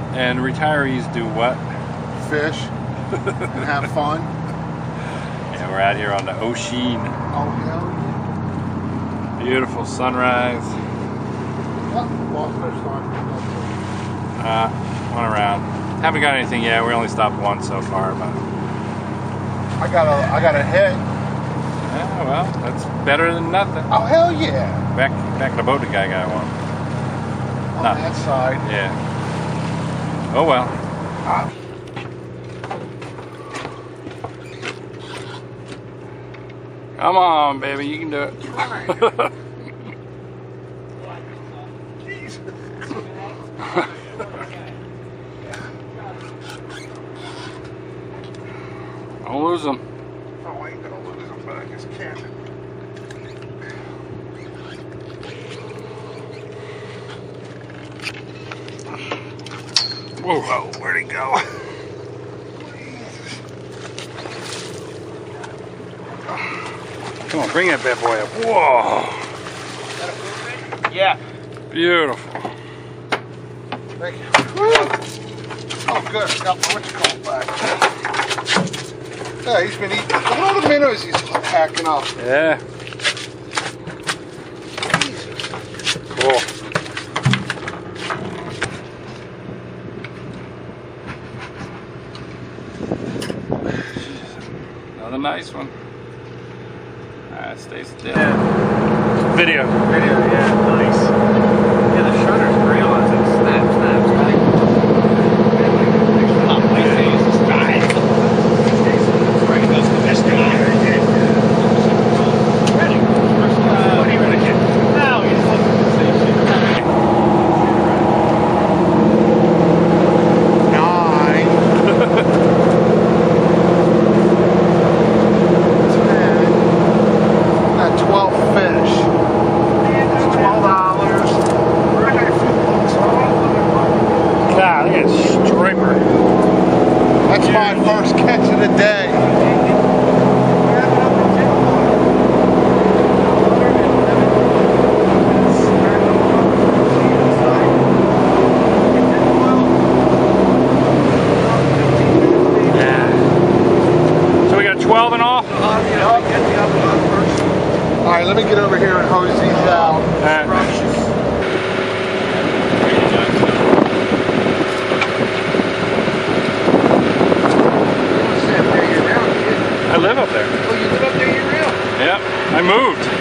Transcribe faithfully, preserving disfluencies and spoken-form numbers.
And retirees do what? Fish and have fun. Yeah, we're out here on the ocean. Oh, hell yeah. Beautiful sunrise. What? Well, fish on. Uh, one around. Haven't got anything yet. We only stopped once so far, but I got a, I got a hit. yeah, well, that's better than nothing. Oh, hell yeah. Back, back in the boat, the guy got one. On Nah. that side. Yeah. Oh well. Ah. Come on, baby, you can do it. Don't lose them. Oh, I ain't gonna lose them, but I just can't. Whoa, whoa, where'd he go? Come on, bring that bad boy up. Whoa. Yeah. Beautiful. Thank you. Woo. Oh, good. I got my what you call back. Yeah, he's been eating. Look at all the minnows he's packing up. Yeah. Jesus. Cool. Another nice one. Alright, stays dead. Yeah. Video. Video, yeah, nice. Yeah, the shutter's real on it. Snap, snap, snap. Oh, my face is dying. Right, that's the best thing I ever did. Ready? First time. What are you gonna get? No, he's looking at the same shit. Nine. twelve fish. It's twelve dollars. God, look at that striper. That's my first catch of the day. Yeah. So we got twelve in all? All right, let me get over here and hose these out. All right. I live up there. Oh, you live up there, you're real? Yep, I moved.